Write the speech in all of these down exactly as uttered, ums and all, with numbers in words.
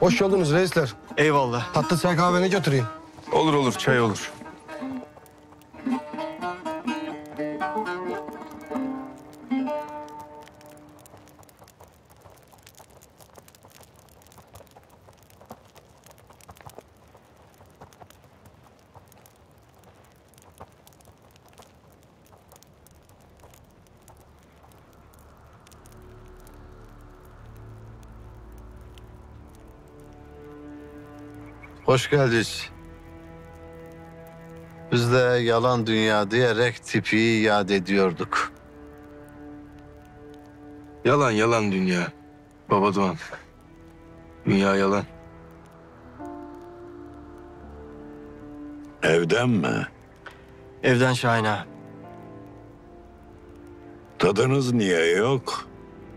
Hoş geldiniz reisler. Eyvallah. Tatlı çay kahveni götüreyim. Olur olur, çay olur. Hoş geldiniz. Biz de yalan dünya diyerek tipi yad ediyorduk. Yalan yalan dünya. Baba Doğan. Dünya yalan. Evden mi? Evden Şahin'e. Tadınız niye yok?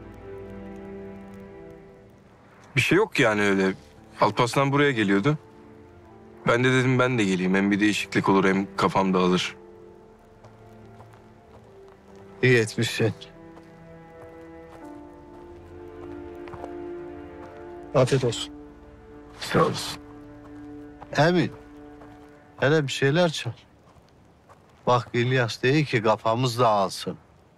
Bir şey yok yani öyle. Alparslan buraya geliyordu. Ben de dedim ben de geleyim. Hem bir değişiklik olur hem kafam dağılır. İyi etmişsin. Afiyet olsun. Sağ olasın. Emin. Hele bir şeyler çal. Bak İlyas değil ki kafamız dağılsın.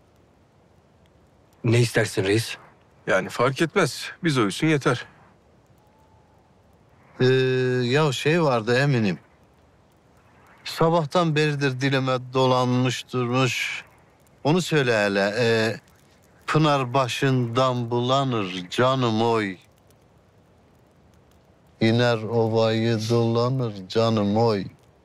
Ne istersin reis? Yani fark etmez. Biz uyusun yeter. Ee, ya şey vardı eminim. Sabahtan beridir dilime dolanmış durmuş. Onu söyle hele. Ee, Pınar başından bulanır canım oy. İner ovayı dolanır canım oy.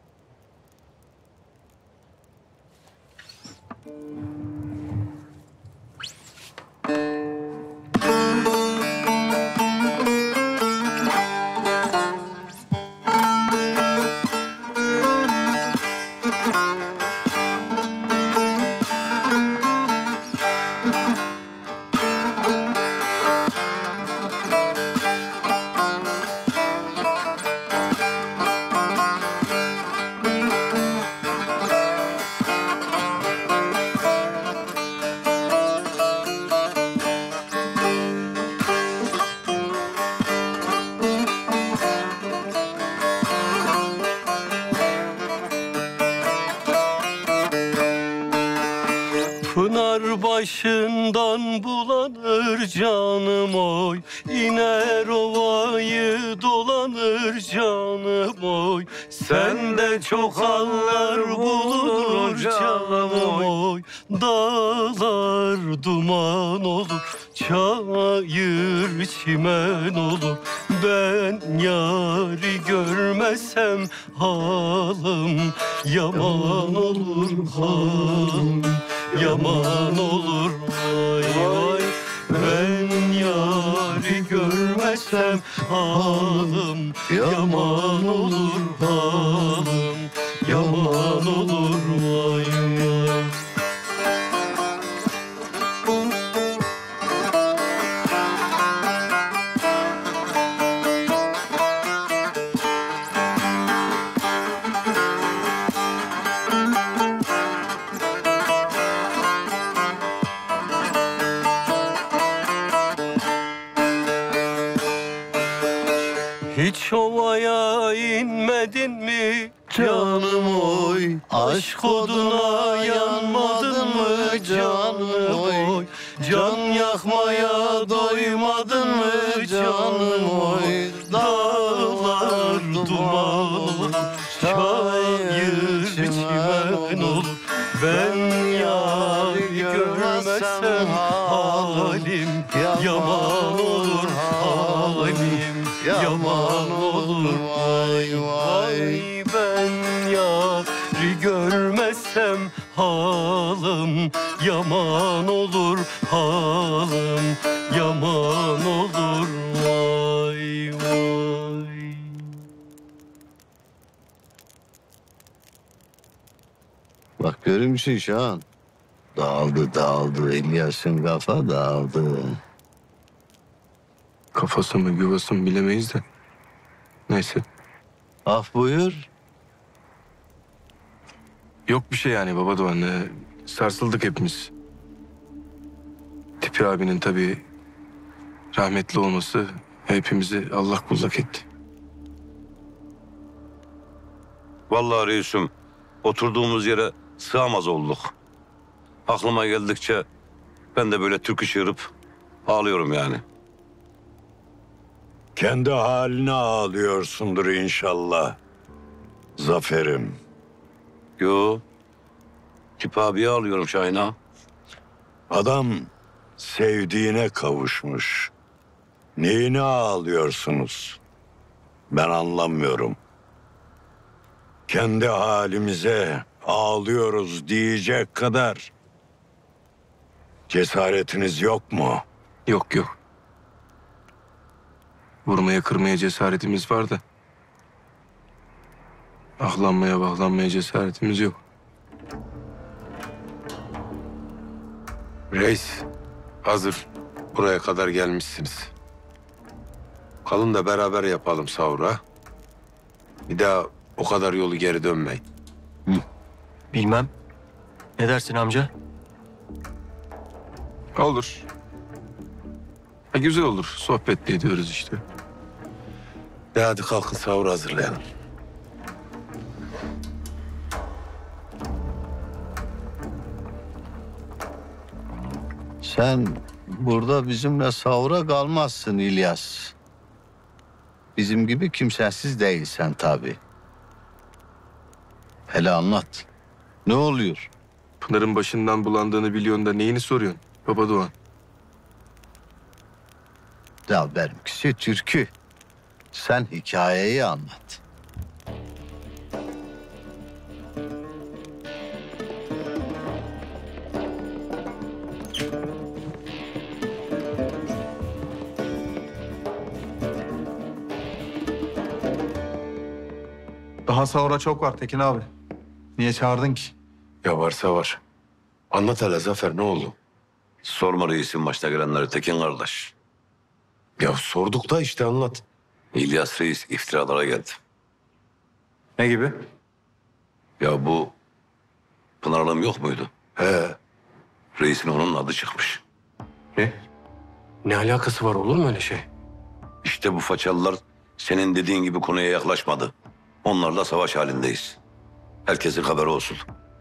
Pınar başından bulanır canım oy, İner ovayı dolanır canım oy. Sende çok hallar bulunur canım oy, Dağlar duman olur, çayır çimen olur. Ben yari görmesem halim yaman olur halim. Yaman olur vay vay. Ben yari görmesem halim yaman olur halim. Yaman olur vay vay. Hiç ovaya inmedin mi Canım oy, Aşk oduna yanmadın mı canım oy? Can yakmaya doymadın mı canım oy? Dağlar duman olur, çayır çimen olur. Ben yari görmezsem halim yaman olur halim. Yaman olur vay vay. Ben yari görmezsem halim yaman olur halim. Yaman olur vay vay. bak görür müsün Şahan? Dağıldı dağıldı, İlyas'ın kafa dağıldı. Kafası mı yuvası mı bilemeyiz de. Neyse. Af buyur. Yok bir şey yani Baba Doğan. Ee, sarsıldık hepimiz. Tipi abinin tabii rahmetli olması Hepimizi Allah kullak etti. Vallahi reisim, oturduğumuz yere sığamaz olduk. Aklıma geldikçe ben de böyle türkü çığırıp ağlıyorum yani. Kendi haline ağlıyorsundur inşallah. Zaferim. Yo, Tip abiye ağlıyorum Şahin ağa. Adam sevdiğine kavuşmuş. Neyine ağlıyorsunuz? Ben anlamıyorum. Kendi halimize ağlıyoruz diyecek kadar cesaretiniz yok mu? Yok yok. Vurmaya kırmaya cesaretimiz var da. Ahlanmaya bağlanmaya cesaretimiz yok. Reis, hazır buraya kadar gelmişsiniz. Kalın da beraber yapalım sahura. Bir daha o kadar yolu geri dönmeyin. Bilmem. Ne dersin amca? Olur. Ha, güzel olur. Sohbet de ediyoruz işte. De hadi kalkın sahur hazırlayalım. Sen burada bizimle sahura kalmazsın İlyas. Bizim gibi kimsesiz değilsen tabii. Hele anlat. Ne oluyor? Pınar'ın başından bulandığını biliyorsun da neyini soruyorsun Baba Doğan? Ya benimkisi türkü. Sen hikayeyi anlat. Daha sahura çok var Tekin abi. Niye çağırdın ki? Ya varsa var. Anlat hele Zafer, ne oldu? Sorma reisin başta gelenleri Tekin kardeş. Ya sorduk da işte anlat. İlyas reis iftiralara geldi. Ne gibi? Ya bu Pınar Hanım yok muydu? He. Reisin onun adı çıkmış. Ne? Ne alakası var, olur mu öyle şey? İşte bu façalılar senin dediğin gibi konuya yaklaşmadı. Onlarla savaş halindeyiz. Herkesin haberi olsun.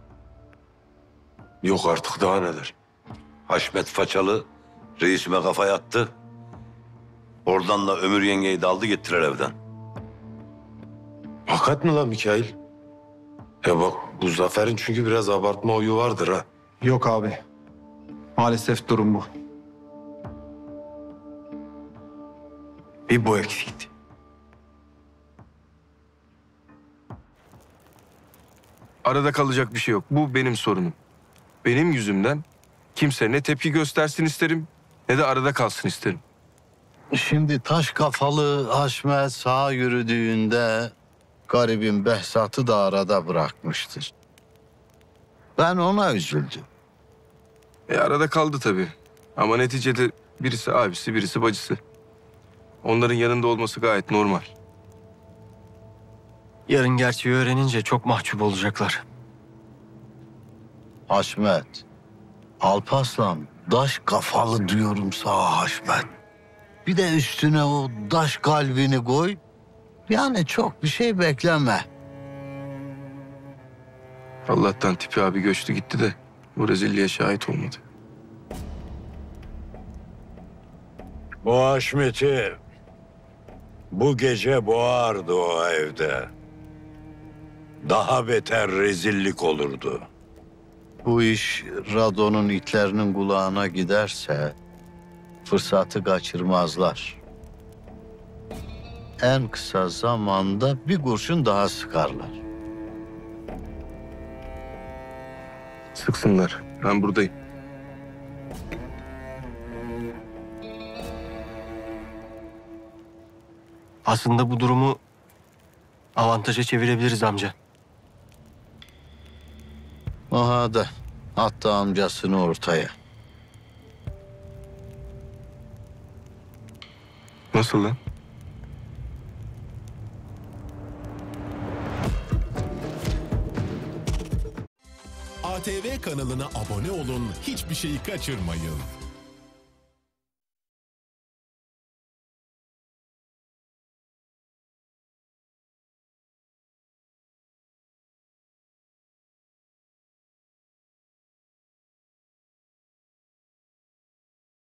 Yok artık, daha neler? Haşmet Façalı reisime kafaya attı. Oradan da Ömür yengeyi de aldı gittiler evden. Hakikat mi lan Mikail? Ya bak, bu Zafer'in çünkü biraz abartma huyu vardır ha. Yok abi. Maalesef durum bu. Bir bu eksikti. Arada kalacak bir şey yok. Bu benim sorunum. Benim yüzümden kimse ne tepki göstersin isterim ne de arada kalsın isterim. Şimdi taş kafalı Haşmet sağa yürüdüğünde garibin Behzat'ı da arada bırakmıştır. Ben ona üzüldüm. E arada kaldı tabii. Ama neticede birisi abisi, birisi bacısı. Onların yanında olması gayet normal. Yarın gerçeği öğrenince çok mahcup olacaklar. Haşmet, Alparslan, daş kafalı diyorum sana Haşmet. Bir de üstüne o daş kalbini koy. Yani çok bir şey bekleme. Allah'tan Tipi abi göçtü gitti de bu rezilliğe şahit olmadı. Bu Haşmet'i bu gece boğardı o evde. Daha beter rezillik olurdu. Bu iş Rado'nun itlerinin kulağına giderse fırsatı kaçırmazlar. En kısa zamanda bir kurşun daha sıkarlar. Sıksınlar. Ben buradayım. Aslında bu durumu avantaja çevirebiliriz amca. Aha da hatta amcasını ortaya. Nasıl lan? A T V kanalına abone olun, hiçbir şeyi kaçırmayın.